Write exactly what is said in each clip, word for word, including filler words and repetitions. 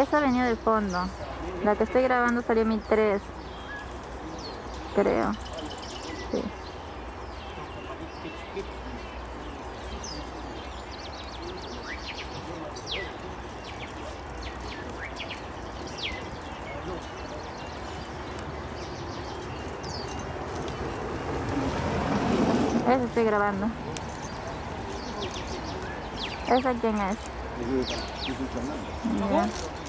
Esa venía de fondo. La que estoy grabando salió mi tres, creo. Sí. Esa estoy grabando. ¿Esa quién es? Ya.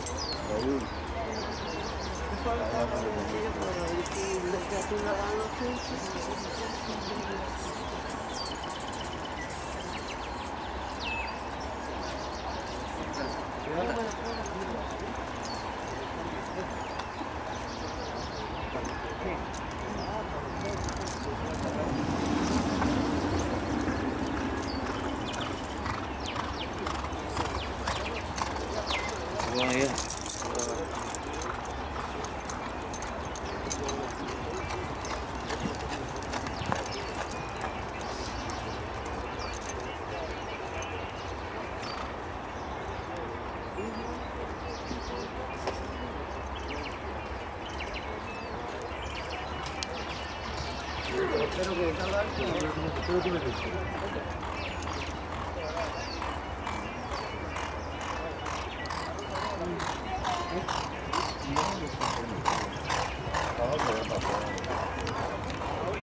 Bueno, ya. Espero que salga algo, pero tú me dices. No, no, no.